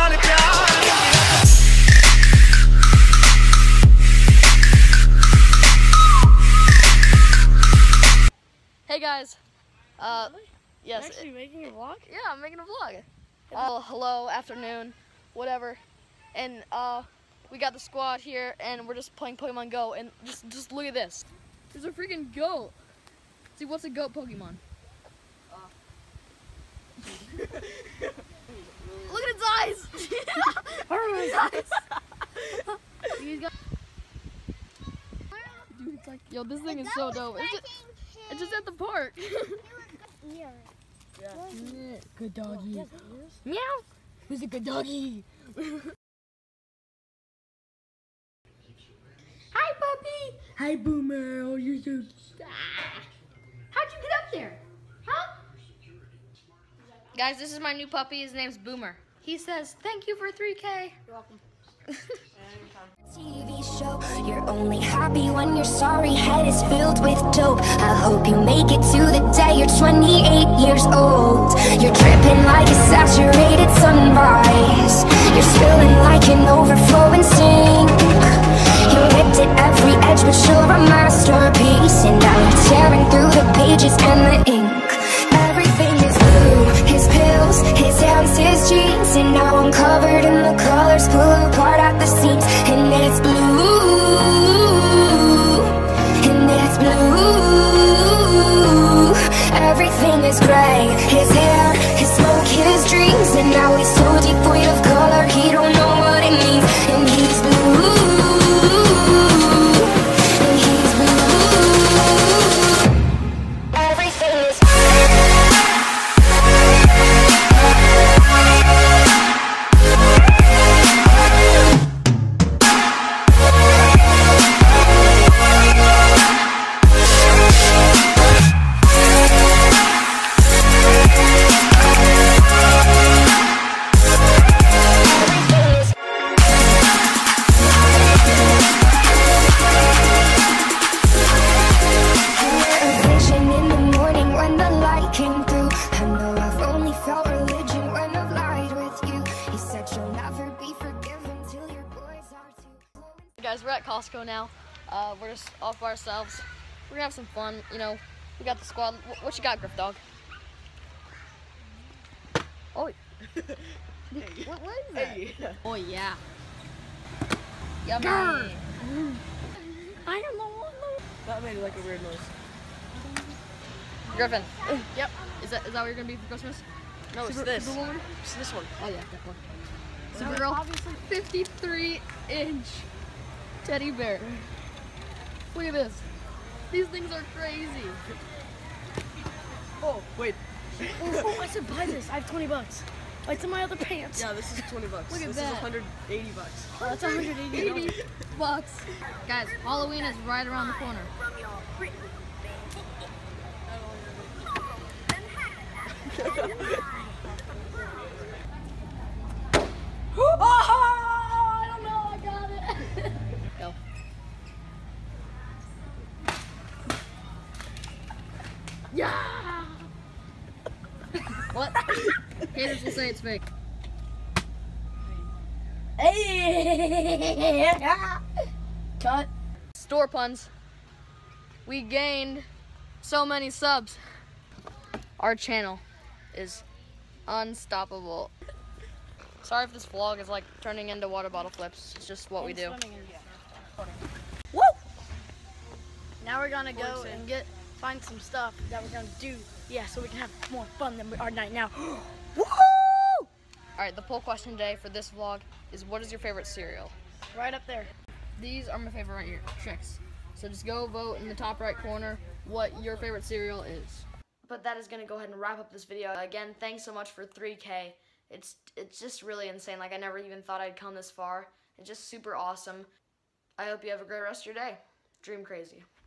Hey guys, Really? yes. You're actually making a vlog? Yeah, I'm making a vlog. Hello, afternoon, whatever, and we got the squad here, and we're just playing Pokemon Go, and just look at this. There's a freaking goat. See, what's a goat Pokemon? Look at its eyes. His eyes. Dude, it's like, yo, this thing is so dope. It's just at the park. Yeah. Good doggy. Meow. Who's a good doggy? Hi, puppy. Hi, Boomer. Oh, you're so. How'd you get up there? Huh? Guys, this is my new puppy. His name's Boomer. He says, "Thank you for 3K." You're welcome. TV show, you're only happy when your sorry head is filled with dope. I hope you make it to the day you're 28 years old. You're dripping like a saturated sunrise. You're spilling like an overflowing sink. You ripped at every edge, but you're a masterpiece. And now you're tearing through the pages and the ink. Everything is blue, his pills, his hands, his jeans. And now I'm covered in the colors, pull apart at the seams. And it's blue, and it's blue. Everything is gray, his hair, his smoke, his dreams. And now he's so devoid of color, he don't know what it means. And he's blue, and he's blue. Everything is Guys, we're at Costco now. We're just off by ourselves. We're gonna have some fun, you know. We got the squad. What you got, Griff Dog? Oh, what is that? Hey. Oh yeah. Yummy. Grr. I don't know. That made like a weird noise. Griffin. Yep. Is that what you're gonna be for Christmas? No, it's this. It's this one. Oh yeah, that one. Supergirl. 53-inch teddy bear. Look at this. These things are crazy. Oh, wait. Oh, I should buy this. I have 20 bucks. It's in my other pants. Yeah, this is 20 bucks. Look at this that. is 180 bucks. Oh, that's 180 bucks. Guys, Halloween is right around the corner. Oh, I don't know. I got it. Go. Yeah. What? Haters will say it's fake. Hey. Cut. Store puns. We gained so many subs. Our channel is unstoppable. Sorry if this vlog is like turning into water bottle flips. It's just what we do. Woo! Now we're gonna go and find some stuff that we're gonna do. Yeah, so we can have more fun than we are right now. Woo! Alright, the poll question today for this vlog is, what is your favorite cereal? Right up there. These are my favorite right here, Trix. So just go vote in the top right corner what your favorite cereal is. But that is going to go ahead and wrap up this video. Again, thanks so much for 3K. It's just really insane. Like, I never even thought I'd come this far. It's just super awesome. I hope you have a great rest of your day. Dream crazy.